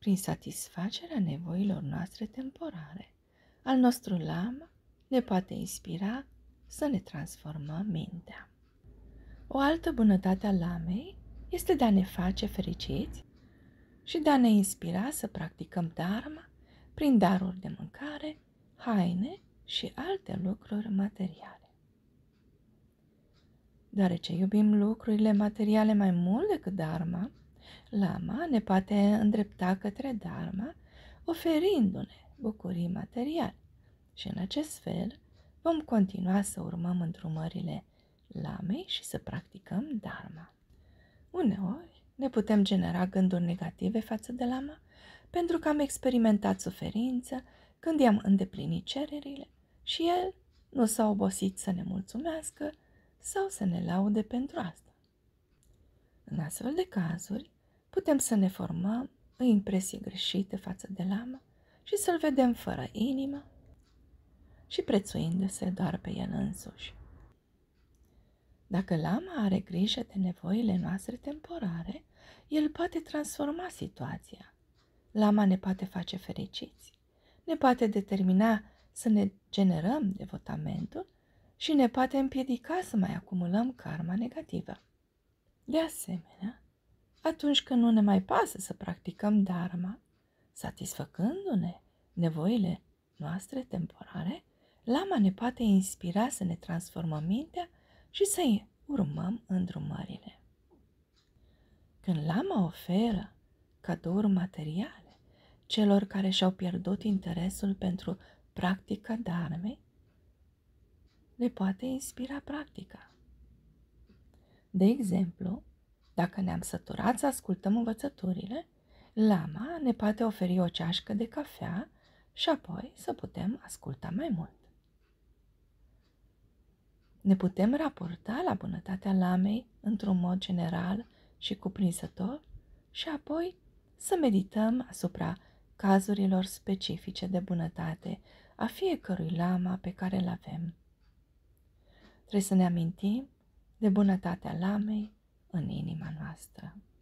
prin satisfacerea nevoilor noastre temporare. Al nostru lama ne poate inspira să ne transformăm mintea. O altă bunătate a lamei este de a ne face fericiți și de a ne inspira să practicăm dharma prin daruri de mâncare, haine și alte lucruri materiale. Deoarece iubim lucrurile materiale mai mult decât dharma, lama ne poate îndrepta către dharma, oferindu-ne bucurii materiale și în acest fel vom continua să urmăm îndrumările lamei și să practicăm dharma. Uneori ne putem genera gânduri negative față de lama pentru că am experimentat suferință când i-am îndeplinit cererile și el nu s-a obosit să ne mulțumească sau să ne laude pentru asta. În astfel de cazuri, putem să ne formăm o impresie greșită față de lama și să-l vedem fără inimă și prețuindu-se doar pe el însuși. Dacă lama are grijă de nevoile noastre temporare, el poate transforma situația. Lama ne poate face fericiți, ne poate determina să ne generăm devotamentul și ne poate împiedica să mai acumulăm karma negativă. De asemenea, atunci când nu ne mai pasă să practicăm dharma, satisfăcându-ne nevoile noastre temporare, lama ne poate inspira să ne transformăm mintea și să-i urmăm îndrumările. Când lama oferă cadouri materiale celor care și-au pierdut interesul pentru practica dharmei, le poate inspira practica. De exemplu, dacă ne-am săturat să ascultăm învățăturile, lama ne poate oferi o ceașcă de cafea și apoi să putem asculta mai mult. Ne putem raporta la bunătatea lamei într-un mod general și cuprinzător și apoi să medităm asupra cazurilor specifice de bunătate a fiecărui lama pe care îl avem. Trebuie să ne amintim de bunătatea lamei în inima noastră.